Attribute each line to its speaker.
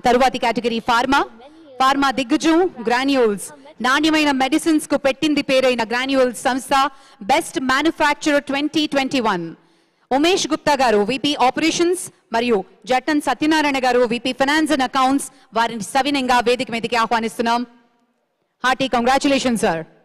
Speaker 1: తరువాతి category pharma దిగ్గజం Granules నాణ్యమైన మెడిసిన్స్ కు పెట్టింది పేరైన గ్రాన్యూల్స్ సంస్థ best manufacturer 2021 Umesh Gupta garu VP operations మరియు జట్టన్ సత్యనారాయణ గారు విపి ఫైనాన్స్ అండ్ అకౌంట్స్ వారిని సవినంగా వేదిక మీదకి ఆహ్వానిస్తున్నాం. Hearty congratulations sir.